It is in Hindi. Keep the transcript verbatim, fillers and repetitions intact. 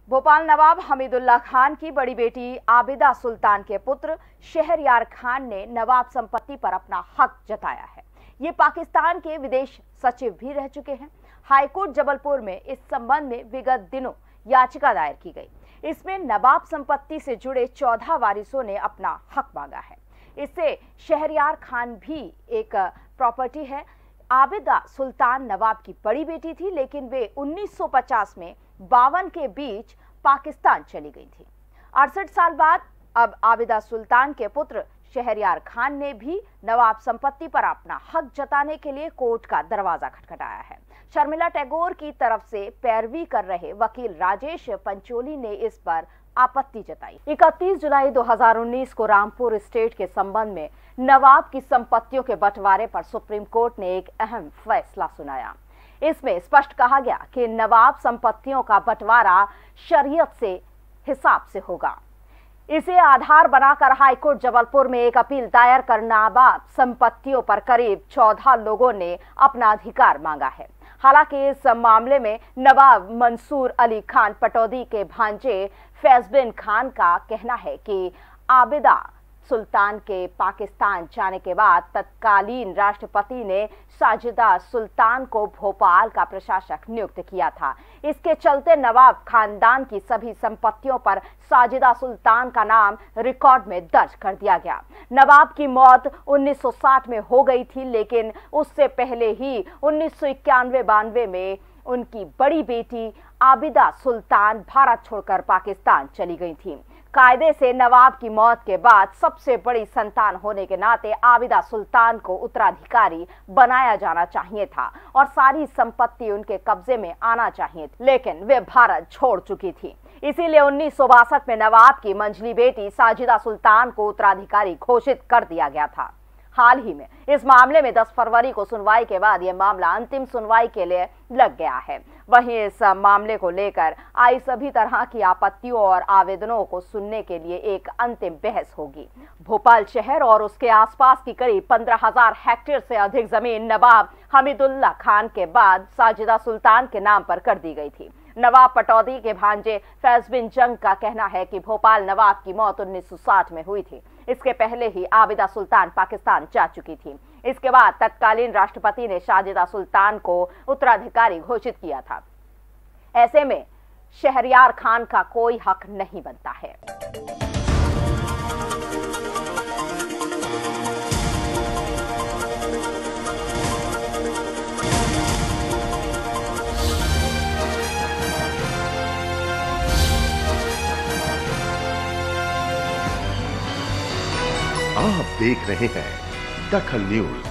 भोपाल नवाब हमीदुल्लाह खान की बड़ी बेटी आबिदा सुल्तान के पुत्र शहरयार खान ने नवाब संपत्ति पर अपना हक जताया है। ये पाकिस्तान के विदेश सचिव भी रह चुके हैं। हाईकोर्ट जबलपुर में इस संबंध में विगत दिनों याचिका दायर की गई। इसमें नवाब संपत्ति से जुड़े चौदह वारिसों ने अपना हक मांगा है। इससे शहरयार खान भी एक प्रॉपर्टी है। आबिदा सुल्तान नवाब की बड़ी बेटी थी, लेकिन वे उन्नीस सौ पचास में बावन के बीच पाकिस्तान चली गई थी। अड़सठ साल बाद अब आबिदा सुल्तान के पुत्र शहरयार खान ने भी नवाब संपत्ति पर अपना हक जताने के लिए कोर्ट का दरवाजा खटखटाया है। शर्मिला टैगोर की तरफ से पैरवी कर रहे वकील राजेश पंचोली ने इस पर आपत्ति जताई। इकतीस जुलाई दो हज़ार उन्नीस को रामपुर स्टेट के संबंध में नवाब की संपत्तियों के बंटवारे पर सुप्रीम कोर्ट ने एक अहम फैसला सुनाया। इसमें स्पष्ट कहा गया कि नवाब संपत्तियों का बंटवारा शरीयत से हिसाब से होगा। इसे आधार बनाकर हाईकोर्ट जबलपुर में एक अपील दायर कर नवाब संपत्तियों पर करीब चौदह लोगों ने अपना अधिकार मांगा है। हालांकि इस मामले में नवाब मंसूर अली खान पटौदी के भांजे फैजबिन खान का कहना है कि आबिदा सुल्तान के पाकिस्तान जाने के बाद तत्कालीन राष्ट्रपति ने साजिदा सुल्तान को भोपाल का प्रशासक नियुक्त किया था। इसके चलते नवाब खानदान की सभी संपत्तियों पर साजिदा सुल्तान का नाम रिकॉर्ड में दर्ज कर दिया गया। नवाब की मौत उन्नीस सौ साठ में हो गई थी, लेकिन उससे पहले ही उन्नीस सौ इक्यानवे बानवे में उनकी बड़ी बेटी आबिदा सुल्तान भारत छोड़कर पाकिस्तान चली गई थी। कायदे से नवाब की मौत के बाद सबसे बड़ी संतान होने के नाते आबिदा सुल्तान को उत्तराधिकारी बनाया जाना चाहिए था और सारी संपत्ति उनके कब्जे में आना चाहिए, लेकिन वे भारत छोड़ चुकी थी। इसीलिए उन्नीस सौ बासठ में नवाब की मंझली बेटी साजिदा सुल्तान को उत्तराधिकारी घोषित कर दिया गया था। हाल ही में इस मामले में दस फरवरी को सुनवाई के बाद यह मामला अंतिम सुनवाई के लिए लग गया है। वहीं इस मामले को लेकर आई सभी तरह की आपत्तियों और आवेदनों को सुनने के लिए एक अंतिम बहस होगी। भोपाल शहर और उसके आसपास की करीब पंद्रह हजार हेक्टेयर से अधिक जमीन नवाब हमीदुल्लाह खान के बाद साजिदा सुल्तान के नाम पर कर दी गई थी। नवाब पटौदी के भांजे फैजबिन जंग का कहना है कि भोपाल नवाब की मौत उन्नीस सौ साठ में हुई थी। इसके पहले ही आबिदा सुल्तान पाकिस्तान जा चुकी थी। इसके बाद तत्कालीन राष्ट्रपति ने साजिदा सुल्तान को उत्तराधिकारी घोषित किया था। ऐसे में शहरयार खान का कोई हक नहीं बनता है। आप देख रहे हैं दखल न्यूज।